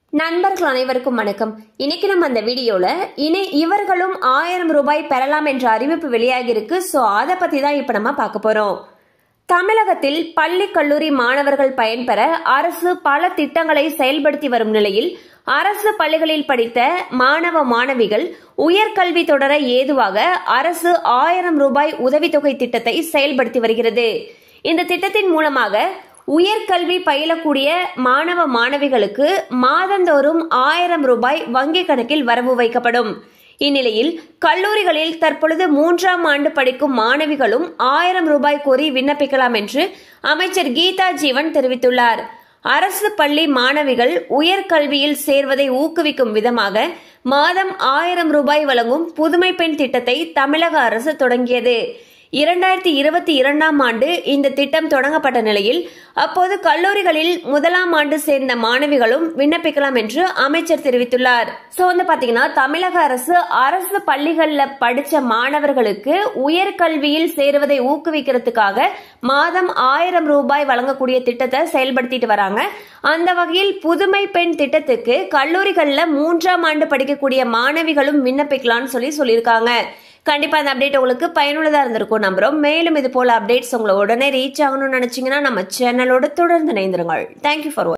நண்பர்கள் அனைவருக்கும் வணக்கம். இன்னைக்கு நம்ம அந்த வீடியோல இவர்களும் 1000 ரூபாய் பெறலாம் என்ற அறிவிப்பு வெளியாகி இருக்கு. சோ அதை பத்தி தான் இப்ப நம்ம பார்க்க போறோம். தமிழகத்தில் பள்ளி கல்லூரி மாணவர்கள் பயன்பெற அரசு பல திட்டங்களை செயல்படுத்தி வரும் நிலையில் அரசு பள்ளிகளில் படித்த மாணவ மாணவிகள் உயர்கல்வி தொடர ஏதுவாக அரசு 1000 ரூபாய் உதவித்தொகை திட்டத்தை செயல்படுத்தி வருகிறது. இந்த திட்டத்தின் மூலமாக உயர்கல்வி பயிலக்கூடிய மாணவ மாணவிகளுக்கு மாதந்தோறும் 1000 ரூபாய் வங்கி கணக்கில் வரவு வைக்கப்படும். இந்நிலையில் கல்லூரிகளில் தற்பொழுது 3ஆம் ஆண்டு படிக்கும் மாணவிகளும் 1000 ரூபாய் கோரி விண்ணப்பிக்கலாம் என்று அமைச்சர் கீதா ஜீவன் தெரிவித்துள்ளார். அரசு பள்ளி மாணவிகள் உயர்கல்வியில் சேர்வதை ஊக்குவிக்கும் விதமாக மாதம் 1000 ரூபாய் வழங்கும் புதுமை பெண் திட்டத்தை தமிழக அரசு தொடங்கியது. 2022ஆம் ஆண்டு இந்த திட்டம் தொடங்கப்பட்ட நிலையில் அப்போது கல்லூரிகளில் 1ஆம் ஆண்டு சேர்ந்த மாணவிகளும் விண்ணப்பிக்கலாம் என்று அமைச்சர் தெரிவித்துள்ளார். சோ பாத்தீங்கன்னா தமிழக அரசு பள்ளிகள்ல படிச்ச மாணவர்களுக்கு உயர்கல்வியில் சேருவதை ஊக்குவிக்கிறதுக்காக மாதம் 1000 ரூபாய் வழங்கக்கூடிய திட்டத்தை செயல்படுத்திட்டு வராங்க. அந்த வகையில் புதுமை பெண் திட்டத்துக்கு கல்லூரிகள்ல 3ஆம் ஆண்டு படிக்கக்கூடிய மாணவிகளும் விண்ணப்பிக்கலாம்னு சொல்லியிருக்காங்க. கண்டிப்பா அந்த அப்டேட் உங்களுக்கு பயனுள்ளதா இருந்திருக்கும் நம்புறோம். மேலும் இது போல அப்டேட்ஸ் உங்களை உடனே ரீச் ஆகணும்னு நினைச்சீங்கன்னா நம்ம சேனலோட தொடர்ந்து இணைந்திருங்கள். தேங்க்யூ ஃபார் வாட்சிங்.